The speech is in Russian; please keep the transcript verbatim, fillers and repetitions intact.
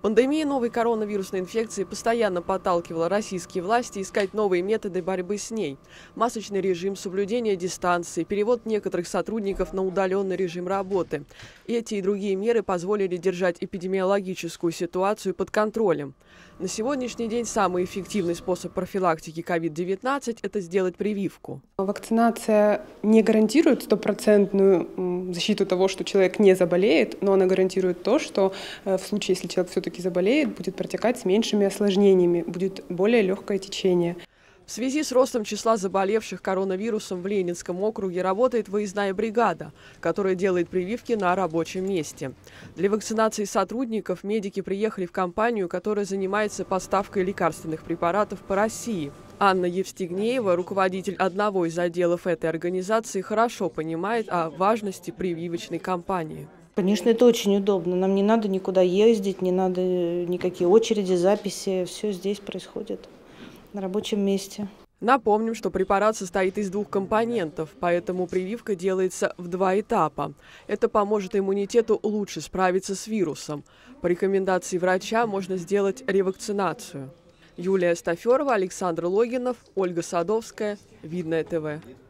Пандемия новой коронавирусной инфекции постоянно подталкивала российские власти искать новые методы борьбы с ней. Масочный режим, соблюдение дистанции, перевод некоторых сотрудников на удаленный режим работы. Эти и другие меры позволили держать эпидемиологическую ситуацию под контролем. На сегодняшний день самый эффективный способ профилактики ковид девятнадцать – это сделать прививку. Вакцинация не гарантирует стопроцентную защиту того, что человек не заболеет, но она гарантирует то, что в случае, если человек все-таки заболеет, будет протекать с меньшими осложнениями, будет более легкое течение. В связи с ростом числа заболевших коронавирусом в Ленинском округе работает выездная бригада, которая делает прививки на рабочем месте. Для вакцинации сотрудников медики приехали в компанию, которая занимается поставкой лекарственных препаратов по России. Анна Евстигнеева, руководитель одного из отделов этой организации, хорошо понимает о важности прививочной кампании. Конечно, это очень удобно. Нам не надо никуда ездить, не надо никакие очереди, записи. Все здесь происходит на рабочем месте. Напомним, что препарат состоит из двух компонентов, поэтому прививка делается в два этапа. Это поможет иммунитету лучше справиться с вирусом. По рекомендации врача можно сделать ревакцинацию. Юлия Стаферова, Александр Логинов, Ольга Садовская, Видное ТВ.